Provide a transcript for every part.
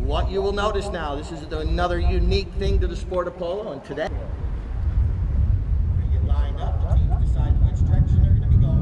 what you will notice now, this is another unique thing to the sport of polo, and today you get lined up, the teams decide which direction they're going to be going.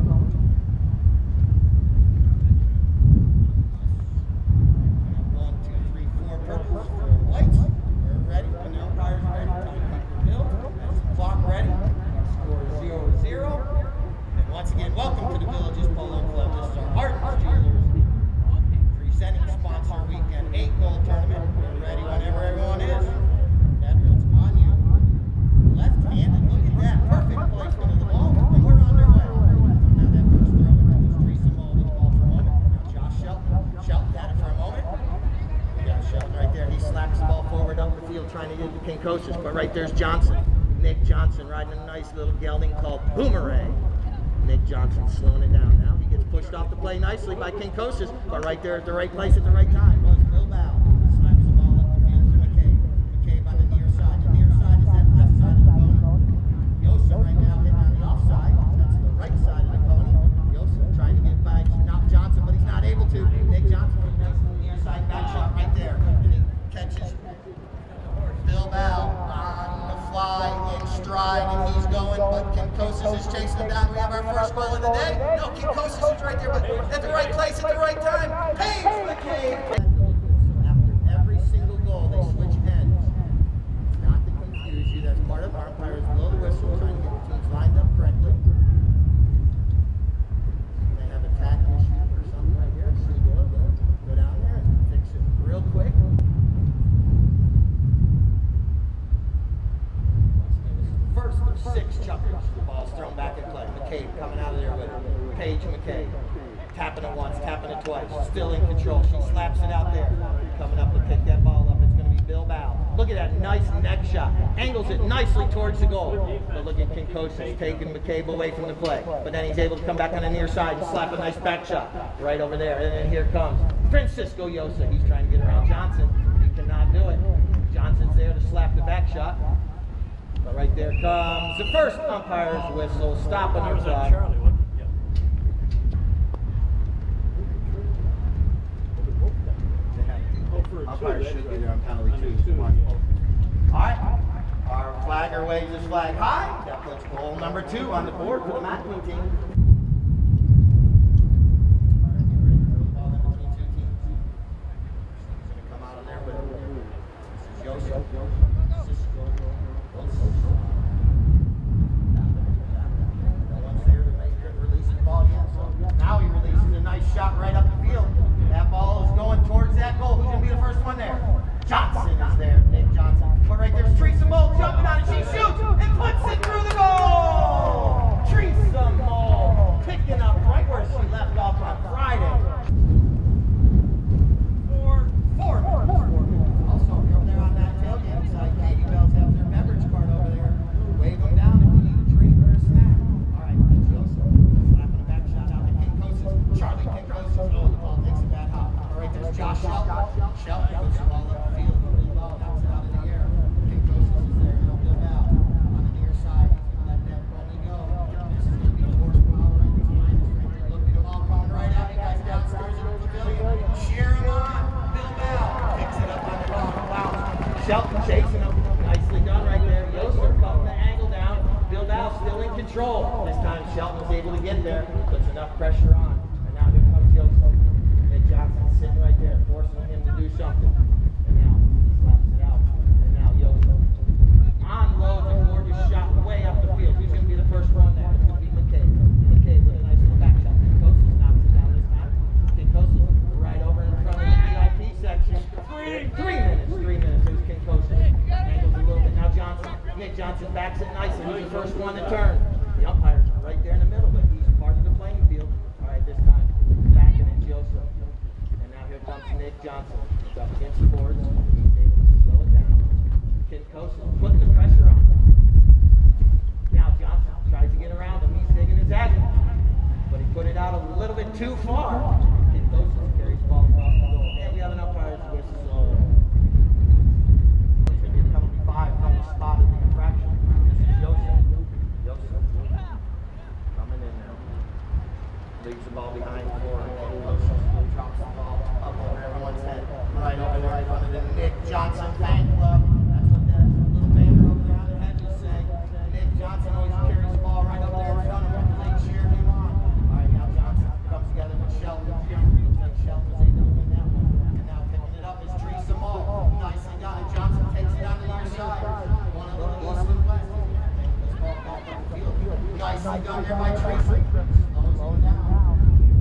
1, 2, 3, 4 purples, 4 whites. We're ready. When the umpire's ready, time to keep the bill. That's the clock ready. Our score is 0-0. And once again, welcome to the Villages Polo Club. This is our Arden Jewelers presenting sponsor weekend 8-goal tournament. We're ready whenever everyone is. Veterans on you. Left-handed, look at that. Perfect placement of the ball. And we're on their way. Now that first throw, that was Teresa Mull with the ball for a moment. Now Josh Shelton had it for a moment. We got Shelton right there. He slaps the ball forward up the field trying to get to Kinkosis. But right there's Johnson. Nick Johnson riding a nice little gelding called Boomerang. Nick Johnson slowing it down now. He gets pushed off the play nicely by Kinkosis, but right there at the right place at the right time was Bill Bow. Slaps the ball up the field to McKay. McKay by the near side. The near side is that left side of the pony. Yosa right now hitting on the offside. That's the right side of the pony. Yosa trying to get by Johnson, but he's not able to. Nick Johnson with a nice near side back shot right there. And he catches Bill Bow on the fly in stride, and he's going, but Kinkosis is chasing him down. We have our first goal of the day. No, Kinkosis is right there, but at the right place at the right time. Paige McCabe. After every single goal, they switch ends. It's not to confuse you. That's part of our umpires blow the whistle, trying to get the teams lined up correctly. They have a tack issue or something right here. So go down there and fix it real quick. First of 6 chuckers. The ball's thrown back in play. McCabe coming out of there with it. Paige McCabe. Tapping it once, tapping it twice. Still in control. She slaps it out there. Coming up to pick that ball up. It's going to be Bill Bow. Look at that nice neck shot. Angles it nicely towards the goal. But look at Kinkosis taking McCabe away from the play. But then he's able to come back on the near side and slap a nice back shot right over there. And then here comes Francisco Yosa. He's trying to get around Johnson. He cannot do it. Johnson's there to slap the back shot. But right there comes the first umpire's whistle, stopping our clock. Umpire should be there on penalty 2. Alright, our flagger waves his flag high. That puts goal number 2 on the board for the Macklin team. Come out of there with it. This is Yosa. Now he releases a nice shot right up the field. That ball is going towards that goal. Who's going to be the first one there? Johnson is there, Nick Johnson. But right there's Teresa Mull jumping on it. She shoots and puts it through the goal! Teresa Mull picking up right where she left off on Friday. 4 minutes. Also, if you're over there on that tailgate side, Katie Bells has their beverage cart over there. Wave them down if you need a drink or a snack. All right, that's Joseph. Slapping a back shot out to Kinkosis. Charlie Kinkosis. Oh, the ball takes a bad hop. All right, there's Josh Shelton. Shelton puts the ball up the field. The ball knocks it out of the air. Kinkosis is there. He'll build out on the near side. He's going to let that pony go. This is going to be horsepower right this minus right there. Look at them all coming right at you guys downstairs in the pavilion. Cheer him on. Bill Bow picks it up on the ball. Wow. Shelton chasing him. Nicely done right there. Yosa cutting the angle down. Bill Bow still in control. This time Shelton was able to get there. Puts enough pressure on. And now here comes Yosa. Nick Johnson sitting right there, forcing him to do something. And now he slaps it out. And now Yosa unloads a gorgeous shot way up the field. Who's going to be the first one there? It's going to be McCabe. McCabe with a nice little back shot. Kinkosis knocks it down this time. Kinkosis right over in front of the VIP section. 3 minutes. 3 minutes. Here's Kinkosis. Angles a little bit. Now Johnson. Nick Johnson backs it nicely. He's the first one to turn. The umpires are right there in the middle, but he's part of the playing field. All right, this time backing in Joseph. And now here comes Nick Johnson. He's up against the boards. He's able to slow it down. Kinkosis putting the pressure on. Now Johnson tries to get around him. He's digging his agony. But he put it out a little bit too far. Kinkosis carries the ball across the goal. And we have an umpire's whistle. It's going to be a penalty 5 from the spot of the infraction. This is Yosa. Coming in now. Leaves the ball behind for Kinkosis. Drops the ball up over everyone's head. Right over there in front of the nicely done there by Tracy. Slows him down.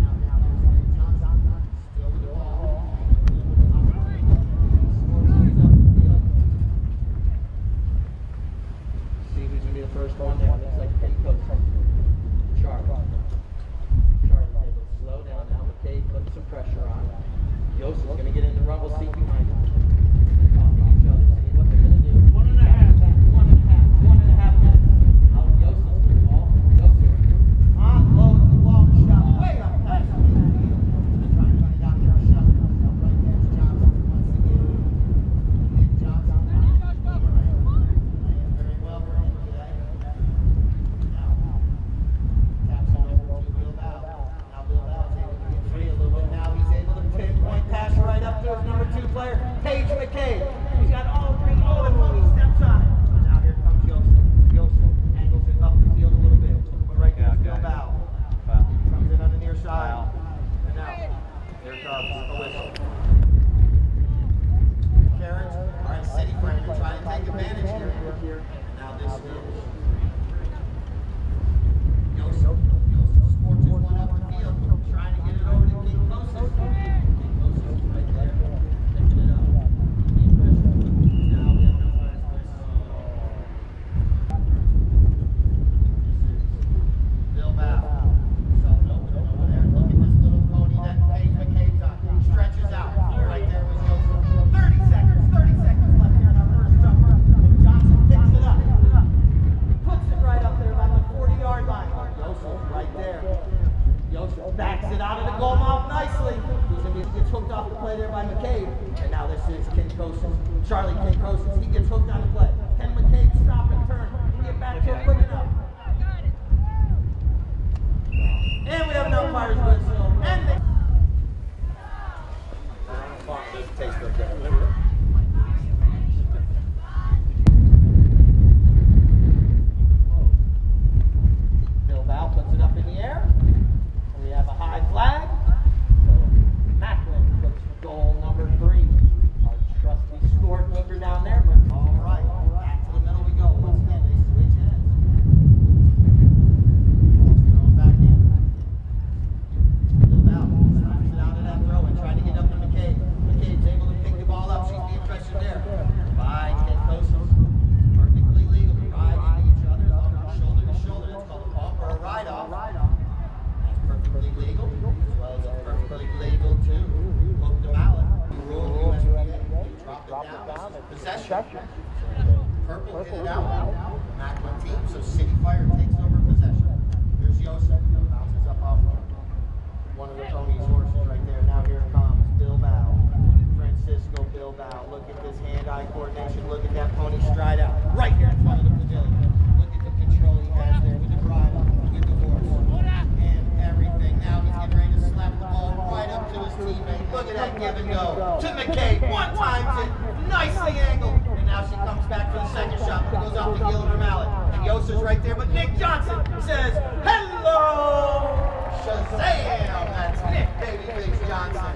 Still with the ball. See who's going to be the first one there. Looks like Penny Coach. Charlie. Charlie's able to slow down now. McKay putting some pressure on. Yosel's going to get in the rumble seat behind him. Talking to each other, seeing what they're going to do. 1.5 minutes. Out of Yosel's with the ball. Yosel unloads a long shot. Way up past the field. Trying to get out there. Shot. Right there's Johnson. Once again. Nick Johnson. Playing very well for him today. Now, taps it over to Bill Bell. Now Bill Bell's able to get free a little bit. Now he's able to pinpoint pass right up to his number 2 player, Paige McKay. He's got all the pony steps on it. And now here comes Yosel. Yosel angles it up the field a little bit. But right there's Bill Bell. Comes in on the near side. And now, here comes a whistle. Carriage. All right, City Friend, they're trying to take advantage here. And now this is Yosel. Yosel scorches one up the field, trying to get it over to King Closest. King Closest right there, picking it up. Keep pressure. Now we have no last whistle. This is Bill Bow. Selling open over there. Look at this little pony that Paige McKay's on. Stretches out. Right there was Yosel. 30 seconds left here in our first jumper. And Johnson picks it up. Puts it right up there by the 40-yard line. Yosel right there. Yosel backs it out of the goal mouth nicely. He gets hooked off the play there by McCabe. And now this is Kinkosis. Charlie Kinkosis. He gets hooked on the play. Can McCabe stop and turn and get back to it quick enough? And we have an umpire's whistle. And they... Doesn't taste so good. Bill Bow puts it up in the air. We have a high flag. So Macklin puts goal number 3. Our trusty scorekeeper down there. All right, back to the middle we go. Once again, they switch ends. Going back in. Bill Bow slaps it out of that throw and trying to get up to McCabe. McCabe's able to pick the ball up. She's being pressured there by Kinkosis. Perfectly legal to ride into each other as long as shoulder to shoulder. It's called a bump or a ride-off. That's perfectly legal, as well as it's perfectly legal to hook the mallet. We rule USPA. You drop it down. This is possession. So Purple hit it out. The Macklin team, so City Fire takes over possession. There's Yosef. Bounces up off one of the ponies' horses right there. Now here comes Bill Bow. Francisco Bill Bow. Look at this hand-eye coordination. Look at that pony stride out right here in front of the pavilion. Look at the control he has there with the bridle, with the horse, and everything. Now he's getting ready to slap the ball right up to his teammate. Look at that give and go. To McCabe. One times it. Nicely angled. And now she comes back for the second shot. But it goes off the heel of her mallet. And Yosa's right there. But Nick Johnson says, hello! Shazam! That's Nick Babyface Johnson.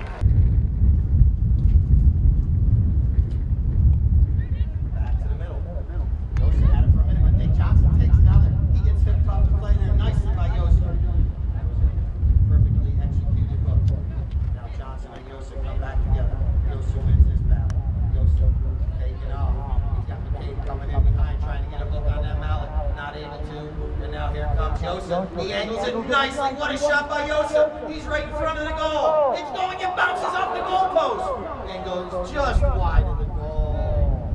Back to the middle. Yosa had it for a minute, but Nick Johnson takes another. He gets hipped off the play there nicely by Yosa. That was a perfectly executed hook. Now Johnson and Yosa come back together. Yosa wins this battle. Yosa taking off. He's got McCabe coming in behind, trying to get a hook on that mallet. Not able to. And now here comes Yosa. He angles it nicely. What a shot by Yosa. He's right in front of the goal. It's going and bounces off the goalpost. And goes just wide of the goal.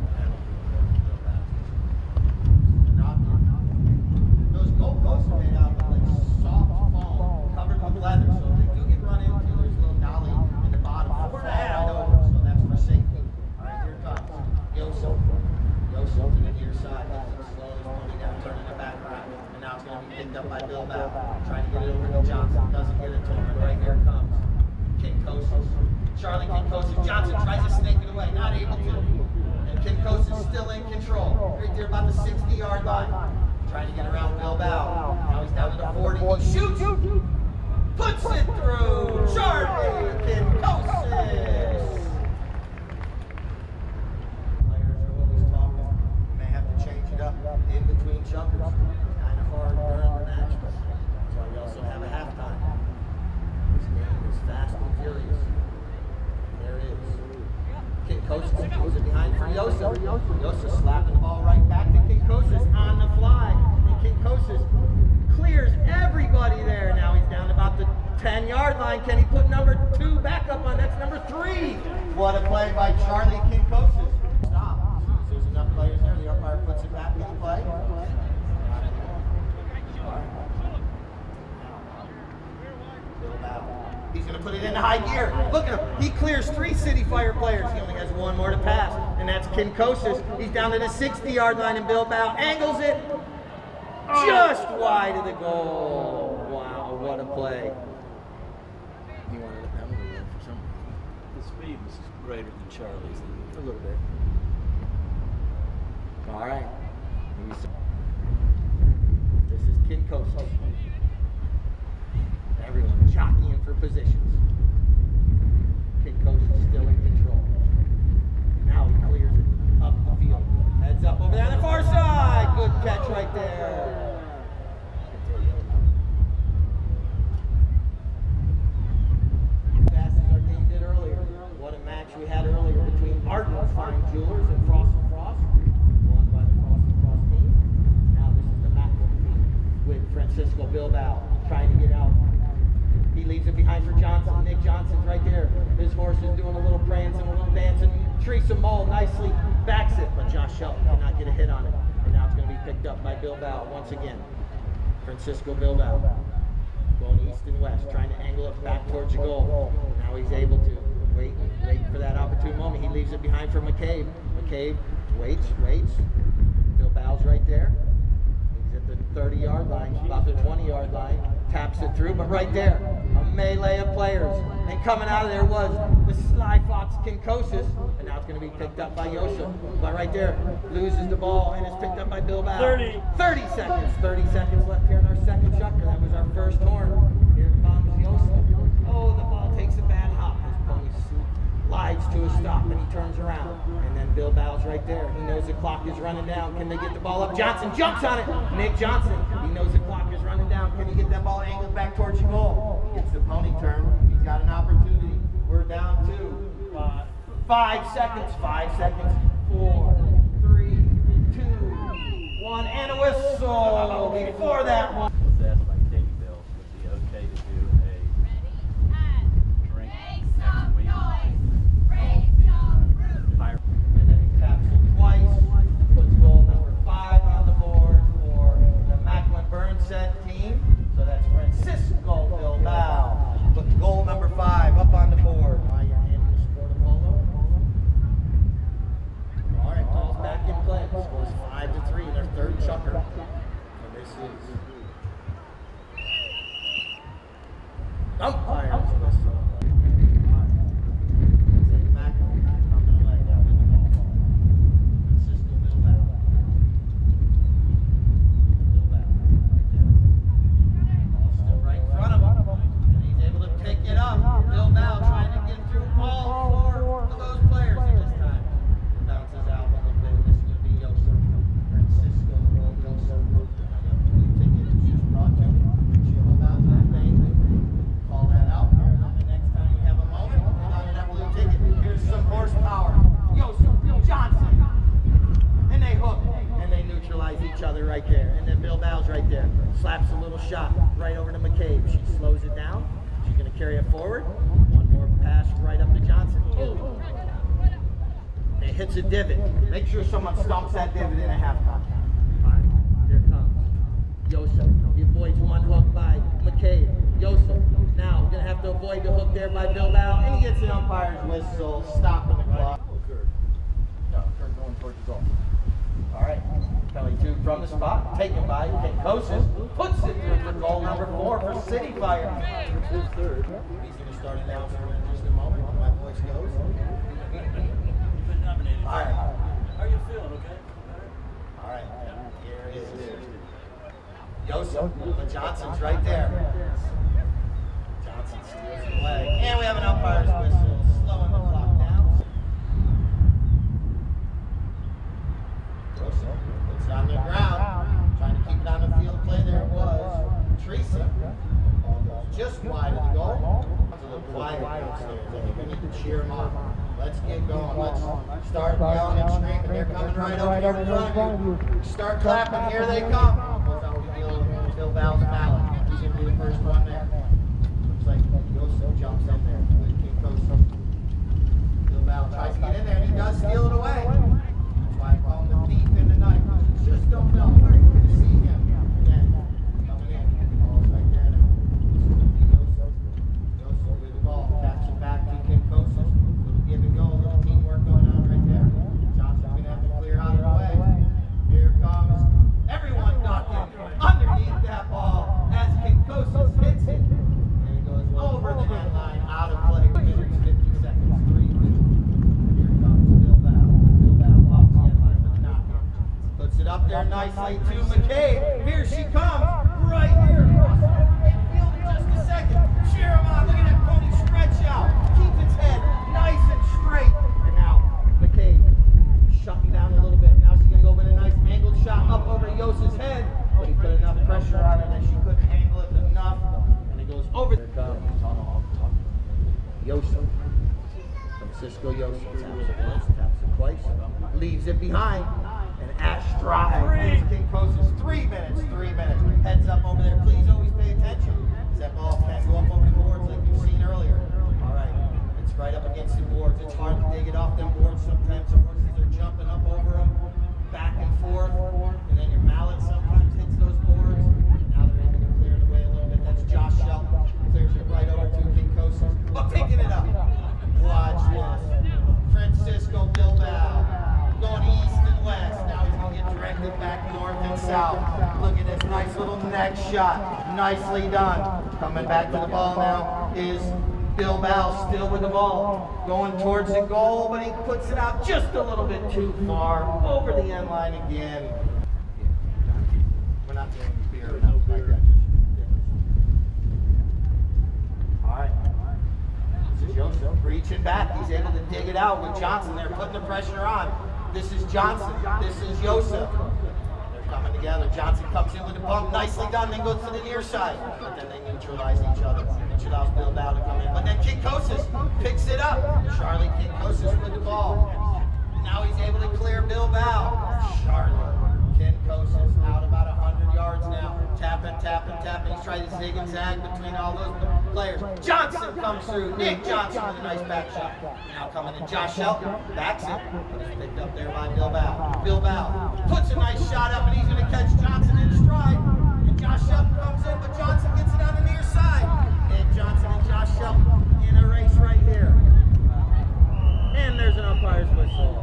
Those goalposts are made out of like soft foam covered with leather. So if they do get run into, there's a little dolly in the bottom. Right over. So that's for safety. All right, here comes Yosa. Yosa to the near side. Slowly pony down, turning it back around. And now it's going to be picked up by Bill Bow. Trying to get it over to Johnson. Doesn't get it to him. And right here comes Kinkosis. Charlie Kinkosis. Johnson tries to snake it away. Not able to. And Kinkosis still in control. Right there about the 60-yard line. Trying to get around Bill Bow. Now he's down to the 40. He shoots. Puts it through. Charlie Kinkosis. Players are always talking. You may have to change it up in between jumpers. Kind of hard. everybody there. Now he's down about the 10-yard line. Can he put number 2 back up on? That's number 3. What a play by Charlie Kinkosis. Stop. There's enough players there. The umpire puts it back in the play. He's going to put it into high gear. Look at him. He clears 3 City Fire players. He only has 1 more to pass, and that's Kinkosis. He's down to the 60-yard line, and Bilbao angles it just wide of the goal. Wow, what a play. He wanted a penalty for some reason. The speed was greater than Charlie's. A little bit. All right. This is Kinkosis. Everyone jockeying for positions. Kinkosis still in control. Now he clears it up the field. Heads up over there on the far side. Good catch right there. Fast as our team did earlier. What a match we had earlier between Arden Fine Jewelers and Frost and Frost. Won by the Frost and Frost team. Now this is the Macklin team with Francisco Bilbao trying to get out. He leaves it behind for Johnson. Nick Johnson's right there. His horse is doing a little prancing, a little dancing. Teresa Mull nicely backs it, but Josh Shelton cannot get a hit on it. And now it's going to be picked up by Bilbao once again. Francisco Bilbao going east and west, trying to angle it back towards the goal. Now he's able to wait for that opportune moment. He leaves it behind for McCabe. McCabe waits. Bilbao's right there. He's at the 30-yard line, about the 20-yard line. Taps it through, but right there, a melee of players. And coming out of there was the Sly Fox Kinkosis, and now it's going to be picked up by Yosef. But right there, loses the ball, and it's picked up by Bilbao. 30 seconds. 30 seconds left here in our second chucker. That was our first horn. Here comes Yosef. Oh, the ball takes a bad hop. His pony slides to a stop, and he turns around. And then Bilbao's right there. He knows the clock is running down. Can they get the ball up? Johnson jumps on it. Nick Johnson. He knows the clock is running down. Can he get that ball angled back towards the goal? Gets the pony turn. He's got an opportunity. We're down to 5 seconds. 5 seconds. 4, 3, 2, 1, and a whistle. Before that one. Was asked by Katie Bell, would it be okay to do a drink next week? And then he taps it twice. Puts goal number 5 on the board for the Macklin Burnset team. So that's Francisco Bilbao. Put goal number 5 up on the board. While you're in the sport of polo. All right, ball's back in play. Scores 5-3, their third chucker. And this is umpire's whistle. Right there, and then Bilbao's right there. Slaps a little shot right over to McCabe. She slows it down. She's going to carry it forward. One more pass right up to Johnson. Oh. It hits a divot. Make sure someone stomps that divot in at halftime. All right, here it comes. Yosef. He avoids one hook by McCabe. Yosef. Now we're going to have to avoid the hook there by Bilbao, and he gets an umpire's whistle, stopping the clock. No, Kurt going towards the goal. All right. Penalty 2 from the spot, taken by Kinkosis, puts it through for goal number 4 for City Fire. It's his third. He's going to start announcing in just a moment when my voice goes. You've been nominated. All right. How are you feeling, okay? All right. Here it is. Yosef, Johnson's right there. Johnson steals the leg. And we have an umpire's whistle, slowing the clock down. It's on the ground, trying to keep it on the field play. There it was. Teresa. Ball goes just wide of the goal. It's a little quiet downstairs. I think we need to cheer them on. Let's get going. Let's start yelling and screaming. They're coming right over here in front of you. Start clapping. Here they come. Bilbao's ballot. He's going to be the first first one there. Looks like Yoso jumps in there with Kinkoso. Bilbao tries to get in there, and he does steal it away. That's why I call him the thief in the night. You just don't know where you're going to see him. Again, coming in. Ball's right there now. Yoso. Yoso with the ball. Taps it back to Kinkoso. Little give and go, a little teamwork going on right there. Johnson's going to have to clear out of the way. Here comes everyone knocking underneath that ball as Kinkoso hits it. And it goes over the end line, out of play. 50 seconds, 3 minutes. Here comes Bilbao. Bilbao off the end line with the knock. Puts it up there nicely to McCabe. Here she comes, right here. Field in just a second. Cheer him on. Look at that pony stretch out. Keep its head nice and straight. And now McCabe shutting down a little bit. Now she's going to go with a nice angled shot up over Yosa's head. But he put enough pressure on her that she couldn't angle it enough. And it goes over. There comes Yosa. Francisco Yosa. Taps it once, taps it twice. Leaves it behind. And at stride. Kinkoso's 3 minutes. 3 minutes. Heads up over there. Please always pay attention. That ball can't go up over the boards like you've seen earlier. All right. It's right up against the boards. It's hard to dig it off them boards sometimes. The horses are jumping up over them, back and forth, and then your mallet sometimes hits those boards. Now they're able to clear it away a little bit. That's Josh Shelton. Clears it right over to Kinkoso. Oh, picking it up. Watch this. Francisco Bilbao going east and west. Now he's going to get directed back north and south. Look at this nice little neck shot. Nicely done. Coming back to the ball now is Bilbao, still with the ball, going towards the goal, but he puts it out just a little bit too far, over the end line again. We're not doing beer or nothing like that. All right. This is Joseph reaching back. He's able to dig it out with Johnson there, putting the pressure on. This is Johnson. This is Joseph. Coming together. Johnson comes in with the bump, nicely done, then goes to the near side. But then they neutralize each other. Which allows Bilbao to come in. But then Kinkoso picks it up. Charlie Kinkoso with the ball. Now he's able to clear Bilbao. Charlie Kinkoso out about 100 yards now. Tapping, tapping, tapping. He's trying to zig and zag between all those players. Johnson comes through. Nick Johnson with a nice back shot. Now coming in Josh Shelton. Backs it. But it's picked up there by Bilbao. Bilbao puts a nice shot up and he's going to catch Johnson in stride. And Josh Shelton comes in, but Johnson gets it on the near side. Nick Johnson and Josh Shelton in a race right here. And there's an umpire's whistle.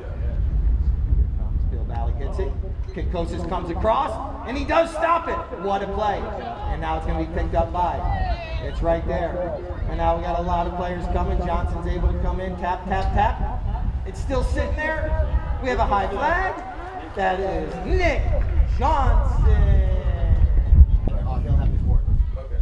Bilbao gets it. Kinkoso comes across, and he does stop it. What a play. And now it's going to be picked up by. It's right there. And now we got a lot of players coming. Johnson's able to come in, tap, tap, tap. It's still sitting there. We have a high flag. That is Nick Johnson. Oh, he'll have his board. Okay.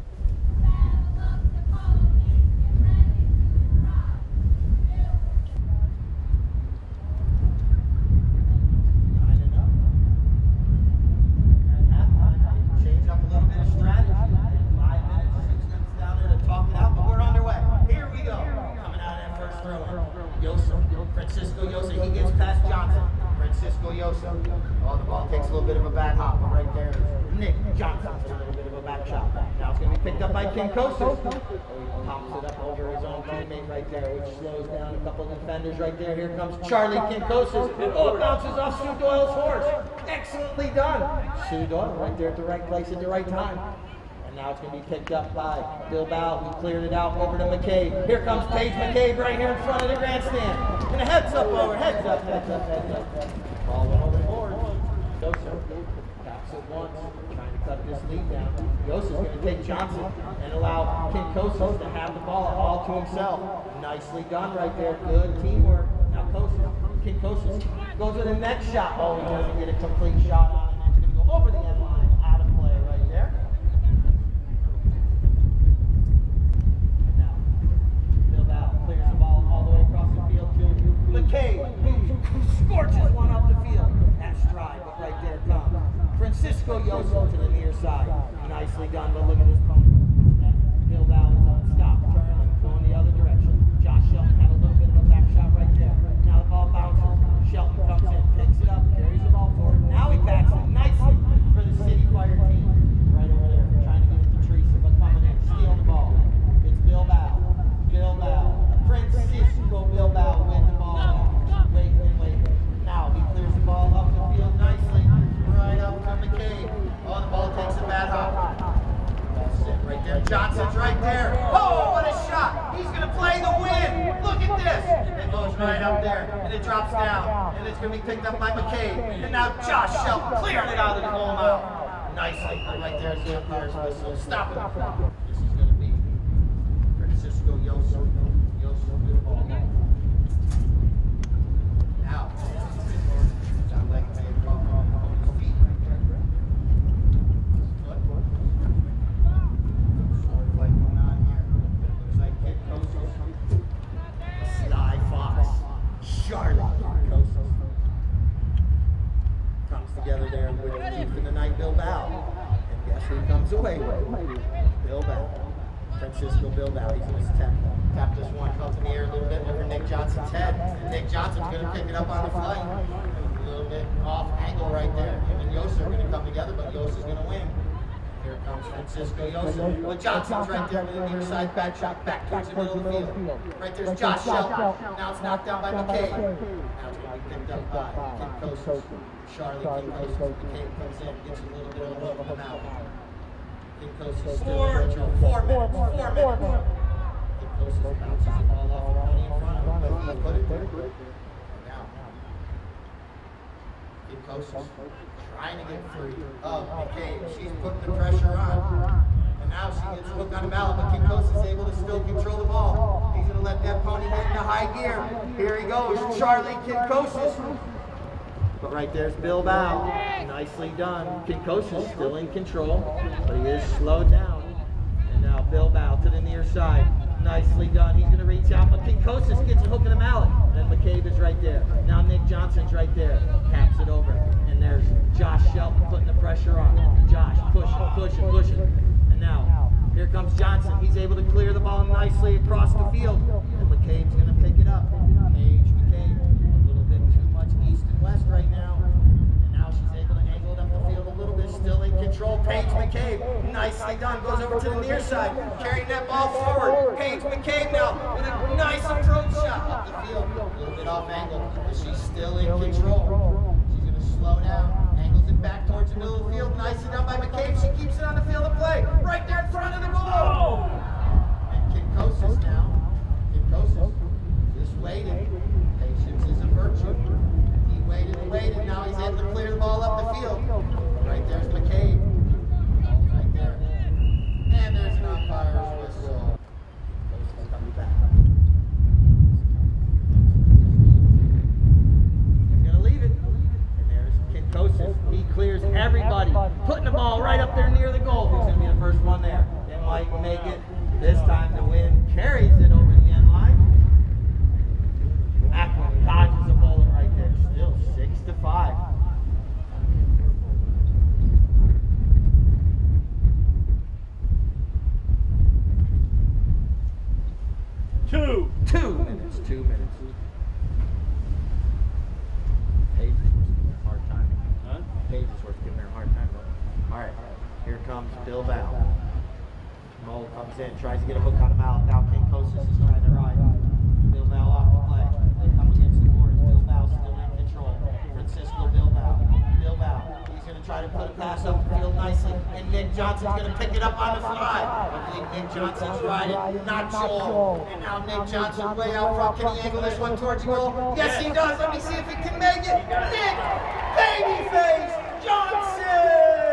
Change up a little bit of strategy. 5 minutes, 6 minutes down there to talk it out, but we're underway. Here we go. Coming out of that first throw. Yosa, Francisco Yosa, he gets past Johnson. Francisco Yosa. Oh, the ball takes a little bit of a back hop, but right there is Nick Johnson with a little bit of a back shot. Now it's going to be picked up by Kinkoso. He pops it up over his own teammate right there, which slows down a couple of defenders right there. Here comes Charlie Kinkoso. Oh, it bounces off Sue Doyle's horse. Excellently done. Sue Doyle right there at the right place at the right time. And now it's going to be picked up by Bilbao, who cleared it out over to McCabe. Here comes Paige McCabe right here in front of the grandstand. And a heads up over, heads up, heads up, heads up. Ball went over the board. Yosa taps it once, trying to cut this lead down. Yosa's going to take Johnson and allow Kinkoso to have the ball all to himself. Nicely done right there. Good teamwork. Now Kinkoso goes with a next shot. Oh, he doesn't get a complete shot on it. It's going to go over the end line. Out of play right there. And now Bilbao clears the ball all the way across the field to McCabe, who scorches one up the field. That stride, but right there comes Francisco Yosa to the near side. Nicely done, but look at his pony. Bilbao is on stop, turn, and going the other direction. Josh Shelton had a little bit of a back shot right there. Now the ball bounces. Shelton comes in, picks it up, carries the ball forward. Now he backs it nicely for the City Fire team. Right over there, trying to get it to Teresa, but Johnson's right there. Oh, what a shot. He's going to play the win. Look at this. It goes right up there, and it drops down, and it's going to be picked up by McCabe. And now Josh Shelton clearing it out of the goal mouth. Nicely. And right there's the umpire's whistle. Stop it. This is going to be Francisco Yoso. Yoso with the ball. Now, sounds like they walk off his feet right there. Foot. Sort of like going on here. Looks like Kid Kosos. Sly Fox. Charlotte Kosos. Comes together there with the youth in the night, Bilbao. And guess who comes away with? Bilbao. Francisco Bilbao. He's going to tap this one, comes in the air a little bit over Nick Johnson's head. And Nick Johnson's going to pick it up on the flight. A little bit off angle right there. Him and Yosa are going to come together, but Yosa's going to win. Here comes Francisco Yosa. But Johnson's right there with the near side back shot back towards the middle of the field. Right there's Josh Shelton. Now it's knocked down by McCabe. Now it's going to be picked up by Kid Kosos. Charlie Kid Kosos. McCabe comes in, gets a little bit of a look out. Kid Kosos still in control. 4 minutes. 4 minutes. Kid Kosos bounces the ball off the money in front of him, but he put it there. Now, Kid Kosos trying to get free of McCabe. She's putting the pressure on. And now she gets hooked on the mallet, but Kid Kosos is able to still control the ball. He's going to let that pony get into high gear. Here he goes, Charlie Kid Kosos. But right there's Bilbao. Nicely done. Kid Kosos still in control, but he is slowed down. And now Bilbao to the near side. Nicely done. He's going to reach out, but Kid Kosos gets a hook in the mallet. Then McCabe is right there. Now Nick Johnson's right there. Taps it over. And there's Josh Shelton putting the pressure on. Josh pushing. And now, here comes Johnson. He's able to clear the ball nicely across the field. And McCabe's going to pick it up. McCabe. A little bit too much east and west right now. And now she's able to angle it up the field a little bit. Still in control. Paige McCabe. Nicely done. Goes over to the near side. Carrying that ball forward. Paige McCabe now with a nice approach shot up the field. A little bit off angle. But she's still in control. She's going to slow down. Angles it back towards the middle of the field. Nicely done by McCabe. She keeps it on the field of play. Right there in front of the goal. And Kid Kosos now. Kid Kosos just waiting. Patience is a virtue. He waited and waited. Now he's able to clear the ball up the field. Right there's McCabe. Right there. And there's an umpire's whistle. Kosos coming back. He's going to leave it. And there's Kid Kosos. He clears everybody. Putting the ball right up there near the goal. Who's going to be the first one there? It might make it. This time the wind carries it over the end line. Ackland dodges a bullet right there. Still 6-5. Two minutes. Paige is giving her a hard time. Huh? Paige is giving her a hard time. All right, here comes Bilbao. Mole comes in, tries to get a hook on him out. Now Kid Kosos is trying to ride. Bilbao off the play. They come against the boards. Bilbao still in control. Francisco Bilbao. He's going to try to put a pass up the field nicely. And Nick Johnson's going to pick it up on the fly. I think Nick Johnson's riding, not Joel. And now Nick Johnson way out front. Can he angle this one towards the goal? Yes, he does. Let me see if he can make it. Nick Babyface Johnson!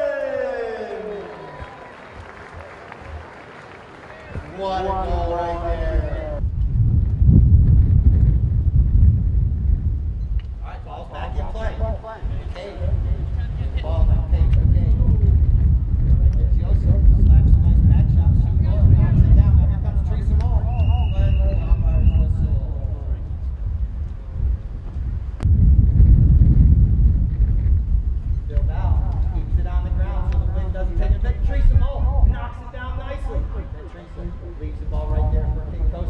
What a goal right there. All right, ball's back in play. McCabe. Ball now, Paige McCabe. Right there, Joseph. Slaps a nice back shot. Shoot goal. Knocks it down. Now here comes Teresa Moore. But the umpire's whistle. Bilbao keeps it on the ground so the wind doesn't take it. Teresa Moore knocks it down nicely. Then Teresa leaves the ball right there for Kid Kosos.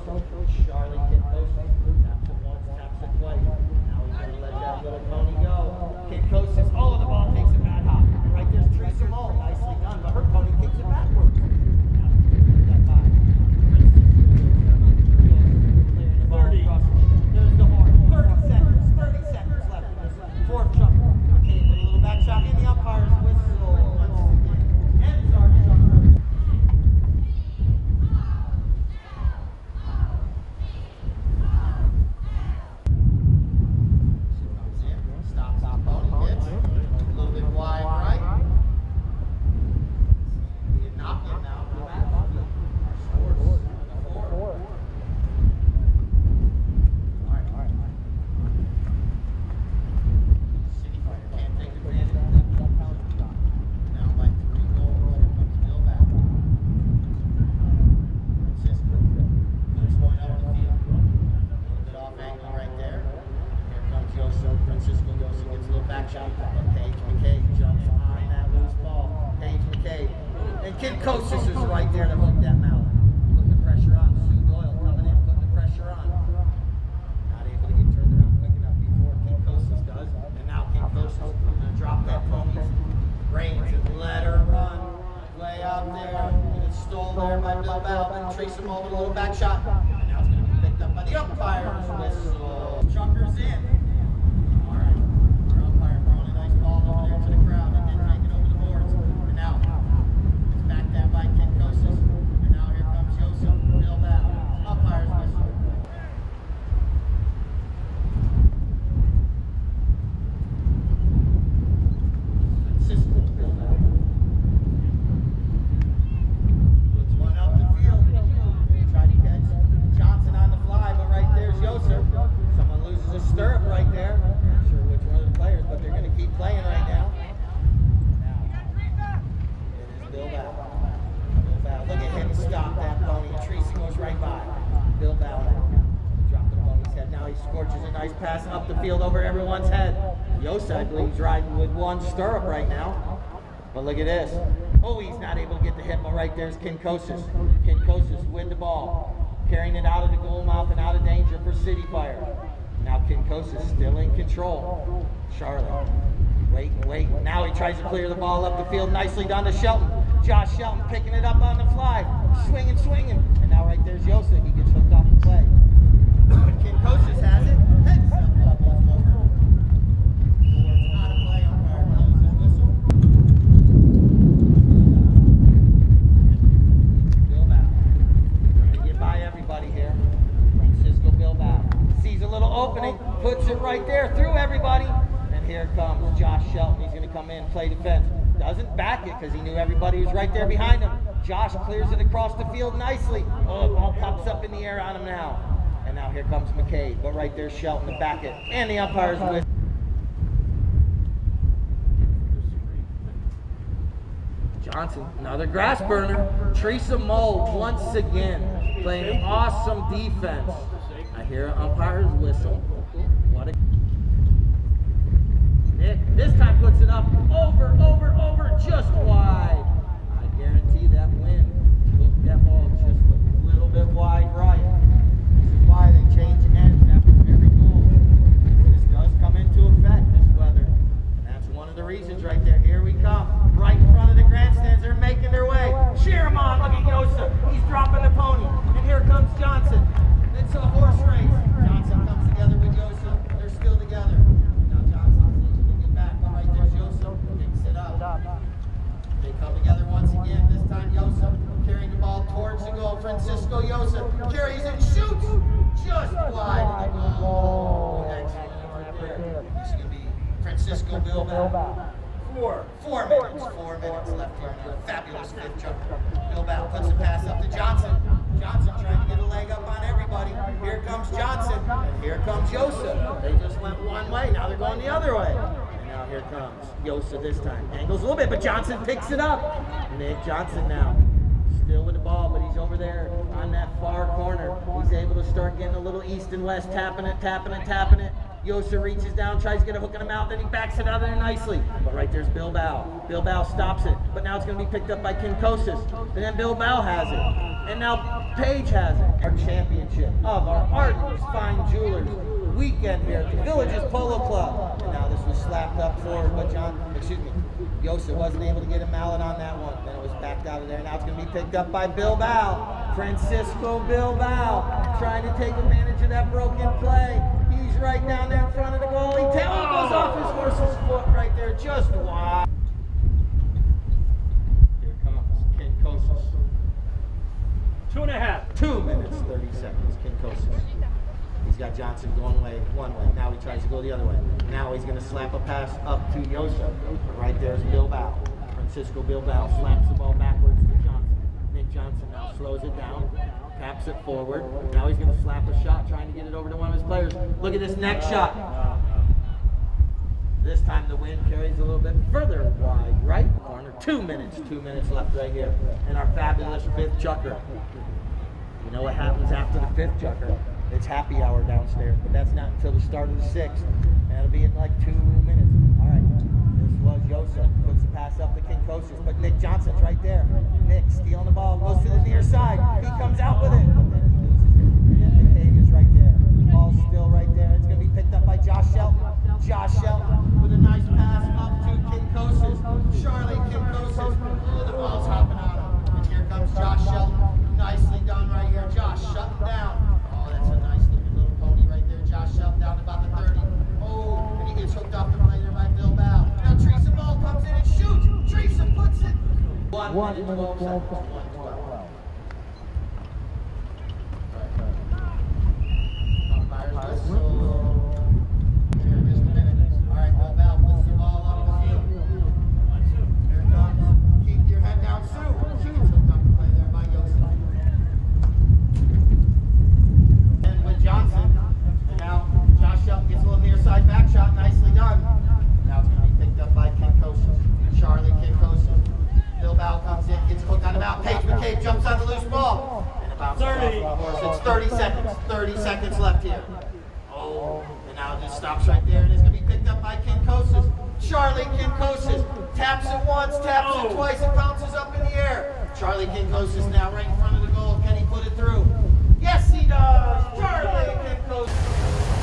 Kid Kosis is right there to hook that mallet. Putting the pressure on. Sue Doyle coming in, putting the pressure on. Not able to get turned around quick enough before Kid Kosis does. And now Kid Kosis is going to drop that pony's reins and let her run. Way out there. And it's stolen there by Bill Bell. And Trace him over a little back shot. And now it's going to be picked up by the umpire's whistle. Chucker's in. All right. Our umpire throwing a nice ball over there to the crowd. It didn't make it over the boards. And now it's back down by Kid Kosis. And now here comes Joseph. Bill Bell. Umpire's whistle. Stirrup right there. Not sure which one of the players, but they're going to keep playing right now. Now, it is Bill Bow. Bill Bow. Look at him stop that pony. Tracy goes right by. Bill Bow now. Drop the pony's head. Now he scorches a nice pass up the field over everyone's head. Yosa, I believe, is riding with one stirrup right now. But look at this. Oh, he's not able to get the hit, but right there's Kinkosis. Kinkosis with the ball. Carrying it out of the goal mouth and out of danger for City Fire. Now Kinkosis still in control. Charlotte, wait and wait. Now he tries to clear the ball up the field nicely down to Shelton. Josh Shelton picking it up on the fly. Swinging, swinging. And now right there's Yosa. He gets hooked off the play. Kinkosis has it. Heads up, ball goes over. Board's out of play. Umpire blows his whistle. Bilbao. Trying to get by everybody here. Francisco Bilbao. Sees a little opening, puts it right there through everybody, and here comes Josh Shelton. He's going to come in, play defense. Doesn't back it because he knew everybody was right there behind him. Josh clears it across the field nicely. Oh, the ball pops up in the air on him now. And now here comes McCabe, but right there's Shelton to back it. And the umpire's with. Johnson, another grass burner. Teresa Moe once again playing awesome defense. I hear an umpire's whistle. What a Nick this time puts it up over, just wide. I guarantee that wind took that ball just a little bit wide right. This is why they change ends after every goal. This does come into effect, this weather. And that's one of the reasons right there. Here we come. Right in front of the grandstands. They're making their way. Cheer them on. Look at Yosa. He's dropping the pony. And here comes Johnson. It's a horse race. Johnson comes together with Yosa. They're still together. Now Johnson's able to get back. But right there's Yosa. Picks it up. They come together once again. This time Yosa carrying the ball towards the goal. Francisco Yosa carries and shoots just wide of the goal. Next one right there. It's going to be Francisco Bilbao. 4 minutes. 4 minutes left here now. Fabulous fifth jumper. Bilbao puts the pass up to Johnson. Johnson trying to get a leg up on everybody. Here comes Johnson. And here comes Yosa. They just went one way. Now they're going the other way. And now here comes Yosa this time. Angles a little bit, but Johnson picks it up. Nick Johnson now. Still with the ball, but he's over there on that far corner. He's able to start getting a little east and west, tapping it. Yosa reaches down, tries to get a hook in the mouth, then he backs it out of there nicely. But right there's Bilbao. Bilbao stops it, but now it's going to be picked up by Kinkosis. And then Bilbao has it. And now Paige has it. Our championship of our Arden Fine Jewelers weekend here at the Villages Polo Club. And now this was slapped up forward, but Yosa wasn't able to get a mallet on that one. Then it was backed out of there. Now it's going to be picked up by Bilbao. Francisco Bilbao trying to take advantage of that broken play. He's right down there in front of the goal. He goes off his horse's foot right there, just wide. Here comes Kinkosis. 2.5. 2 minutes, 30 seconds, Kinkosis. He's got Johnson going one way. Now he tries to go the other way. Now he's going to slap a pass up to Yosa. Right there's Bilbao. Francisco Bilbao slaps the ball backwards to Johnson. Nick Johnson now slows it down, taps it forward. Now he's going to slap a shot, trying to get it over to one of his players. Look at this next shot. This time the wind carries a little bit further wide right corner. 2 minutes. 2 minutes left right here. And our fabulous fifth chucker. You know what happens after the fifth chucker? It's happy hour downstairs, but that's not until the start of the sixth. And it'll be in like 2 minutes. All right. This was Yosa. Puts the pass up to Kinkosis, but Nick Johnson's right there. Nick stealing the ball, goes to the near side. He comes out with it, but then he loses it. And then McCabe is right there. Ball's still right there. It's going to be picked up by Josh Shelton. Josh Shelton with a nice pass up to Kinkosis. Charlie Kinkosis. Oh, the ball's hopping on him. And here comes Josh Shelton. Nicely done right here. Josh shutting down. Oh, that's a nice looking little pony right there. Josh Shelton down to about the 30. Oh, and he gets hooked off the play there by Bill Bow. Now Teresa Ball comes in and shoots. Teresa puts it. 1 minute 12 seconds. 1:12. Umpires whistle. Here in just a minute. All right, Bill Bow puts the ball up the field. Here it comes. Keep your head down, Sue. She gets hooked off the play there by Yost. And with Johnson. And now Josh Shelton gets a little near side back shot. Nicely done. Now it's going to be picked up by Kinkosis. Charlie Kinkosis. Bill Bow comes in, gets hooked on him out. Paige McCabe jumps on the loose ball. And about 30. It's 30 seconds. 30 seconds left here. Oh, and now it just stops right there. And it's going to be picked up by Kinkosis. Charlie Kinkosis taps it once, taps it twice, and bounces up in the air. Charlie Kinkosis now right in front of the goal. Can he put it through? Yes, he does. Charlie Kinkosis.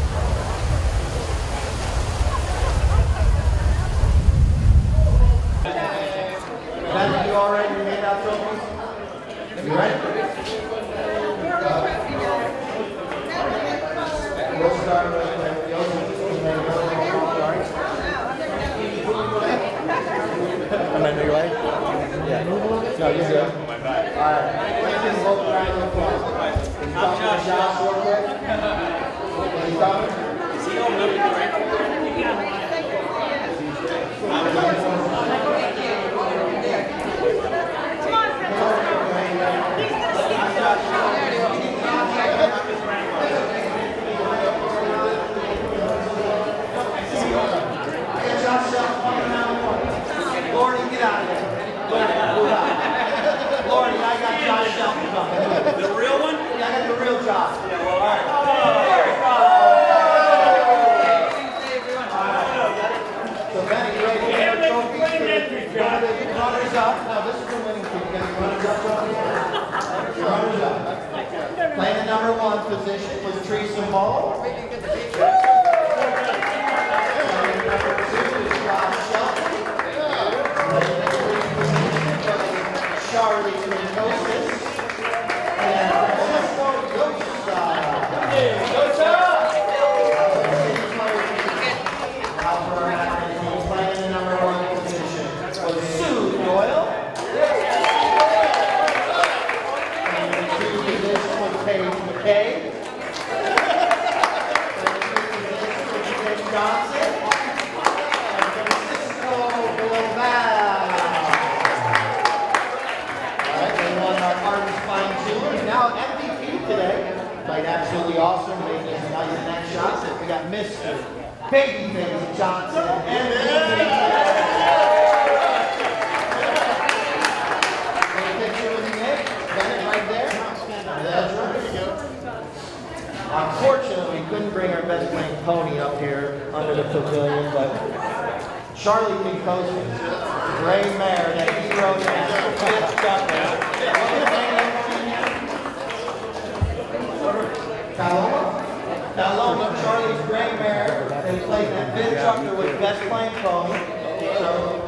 Ben, you all ready to hand out trophies? You ready? We'll start with Am I your way? Yeah. No, you're good. All right. Let's just vote around the applause. I'm Josh real quick. Is he coming? Is he on the Lordy, get out of there. Lordy, I got Josh Shelton coming. The real one? Yeah, I got the real Josh. Yeah, well, all right. So, Benny, you ready to get our trophies? Runners up. Now, this is the winning team. You got the runners up trophies? Runners up. Playing the number 1 position was Teresa Ball. Number 2 is Josh Shelton. Charlie Kinkosis. And Francisco Yosa. Now for our Arden team, playing the number 1 position was Sue Doyle. And the 2 position was Paige McCabe. And the 3 position was Johnson. And Francisco Boulevard. Arden's fine too. Now MVP today, played absolutely awesome, made this nice next shot. We got Mr. Babyface Johnson MVP. Take a picture with Nick. Bennett right there. That's right. Unfortunately, we couldn't bring our best playing pony up here under the pavilion, but Charlie Kinkosis, gray mare that he rode in 5th Cup. Paloma, Charlie's gray mare, and played that 5th Chucker with best playing pony. So,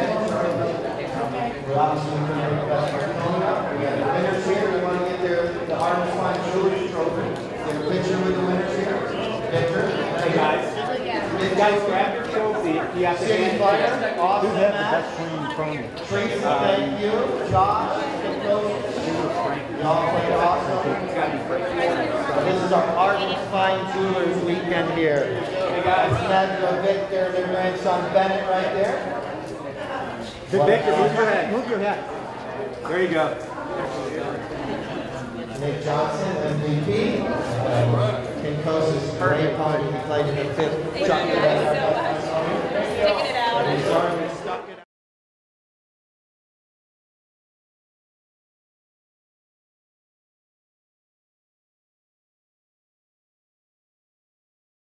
we're obviously going to bring best playing pony up. We got the winners here. We want to get the Arden's Fine Jewelry trophy. Get a picture with the winners here. Picture. Hey guys. Guys, grab your trophy. You have to City Fire. Awesome. Who had the best playing pony? Teresa, thank you. Josh. Y'all played awesome. This is our Arden's Fine Jewelers weekend here. Hey guys, that's Victor, their grandson Bennett right there. Victor, move your head. Move your head. There you go. Nick Johnson, MVP. Kinkosis, great pony. He played in the 5th Chucker.